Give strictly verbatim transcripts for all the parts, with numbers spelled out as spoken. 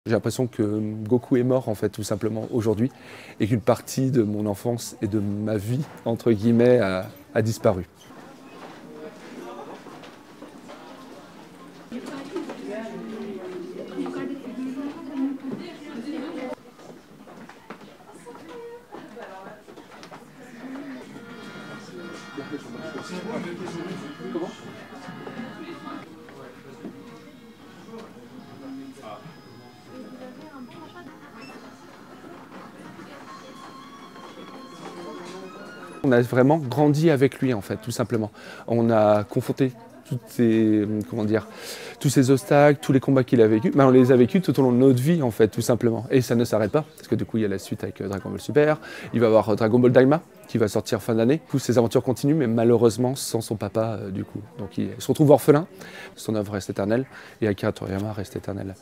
J'ai l'impression que Goku est mort en fait tout simplement aujourd'hui et qu'une partie de mon enfance et de ma vie entre guillemets a, a disparu. On a vraiment grandi avec lui en fait, tout simplement. On a confronté toutes ces, comment dire, tous ces obstacles, tous les combats qu'il a vécu, mais on les a vécus tout au long de notre vie en fait, tout simplement. Et ça ne s'arrête pas, parce que du coup il y a la suite avec Dragon Ball Super, il va y avoir Dragon Ball Daima qui va sortir fin d'année. Du coup ses aventures continuent, mais malheureusement sans son papa euh, du coup. Donc il se retrouve orphelin, son œuvre reste éternelle, et Akira Toriyama reste éternel.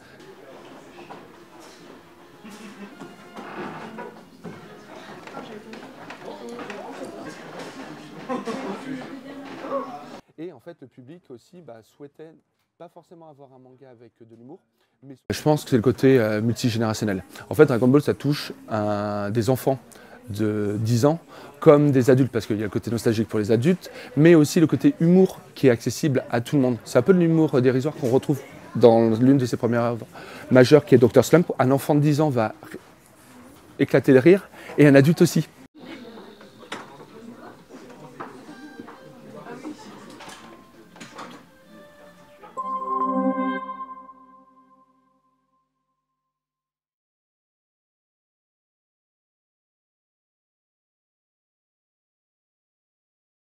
Et en fait, le public aussi bah, souhaitait pas forcément avoir un manga avec de l'humour, mais je pense que c'est le côté euh, multigénérationnel. En fait, Dragon Ball, ça touche un, des enfants de dix ans comme des adultes, parce qu'il y a le côté nostalgique pour les adultes, mais aussi le côté humour qui est accessible à tout le monde. C'est un peu de l'humour dérisoire qu'on retrouve dans l'une de ses premières œuvres majeures, qui est docteur Slump. Un enfant de dix ans va éclater de rire, et un adulte aussi.